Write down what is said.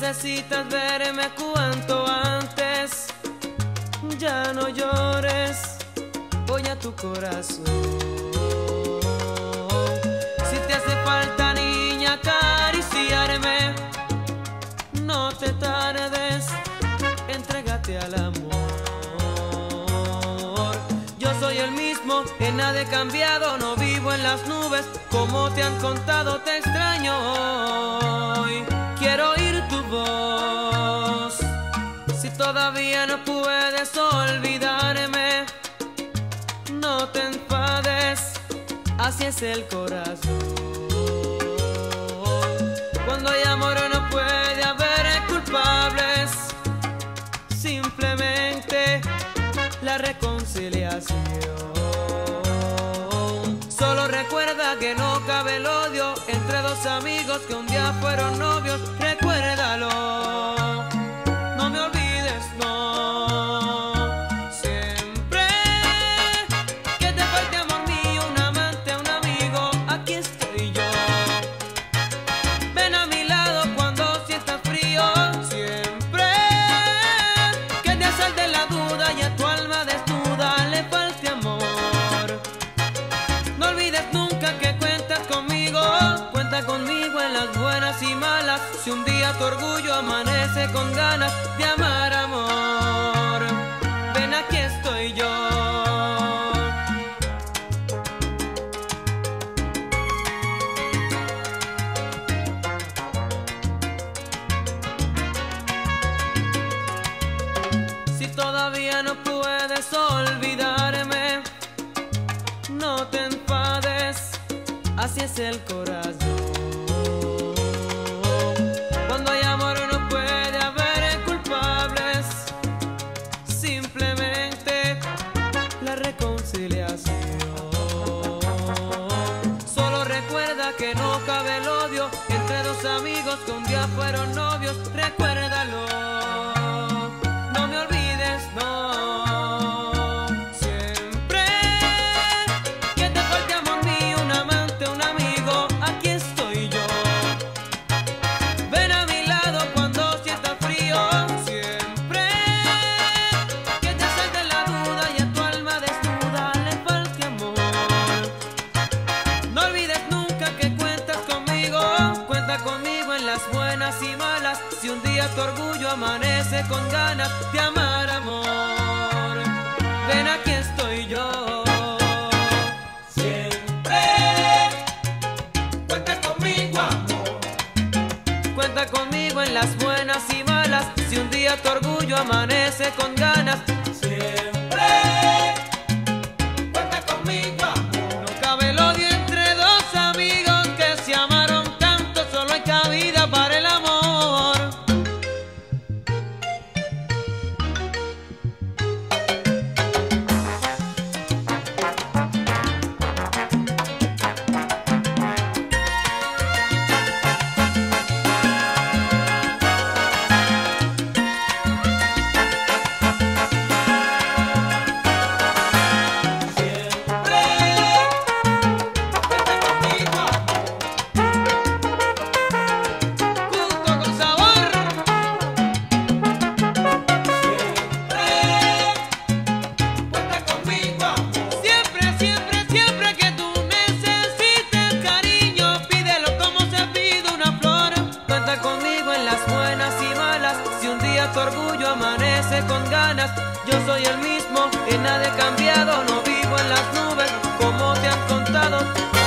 necesitas verme cuanto antes. Ya no llores, voy a tu corazón. Si te hace falta, niña, acariciarme, no te tardes, entrégate al amor. Yo soy el mismo, en nada he cambiado, no vivo en las nubes, como te han contado, te extraño hoy. Quiero oír tu voz, si todavía no puedes olvidarme, no te enfades, así es el corazón. Cuando hay amor no puede haber culpables, simplemente la reconciliación. Solo recuerda que no cabe el odio entre dos amigos que un día fueron novios. Recuérdalo, no me olvides, no. Siempre que te falte amor mío, un amante, un amigo, aquí estoy yo. Ven a mi lado cuando sientas frío. Siempre que te asalte la duda y a tu alma desnuda le falte amor, no olvides nunca que cuentas conmigo. Cuenta conmigo en las buenas y malas. Si un día tu orgullo amanece con ganas de amar, amor, ven, aquí estoy yo. Si todavía no puedes olvidarme, no te enfades, así es el corazón. Cuando hay amor no puede haber culpables, simplemente la reconciliación. Solo recuerda que no cabe el odio entre dos amigos que un día fueron novios. Recuérdalo, no me olvides, no. Siempre que te falte amor mío, un amante, un amigo, aquí estoy yo. Ven a mi lado cuando sientas frío. Siempre que te asalte la duda y a tu alma desnuda le falte amor, no olvides nunca que cuentas conmigo. Cuenta conmigo en las buenas y malas. Si un día tu orgullo amanece con ganas de amar, amor, ven, aquí estoy yo. Siempre cuenta conmigo, amor. Cuenta conmigo en las buenas y malas. Si un día tu orgullo amanece con ganas, Siempre cuenta conmigo, amor. no cabe el odio entre dos amigos que se amaron tanto. Solo hay cabida para el amor. Justo con sabor. Cuenta conmigo, amor. Siempre, siempre, siempre que tú necesites cariño, pídelo como se pide una flor. Cuenta conmigo en las buenas y malas. Si un día tu orgullo amanece con ganas, yo soy el mismo, en nada he cambiado, no vivo en las nubes, como te han contado.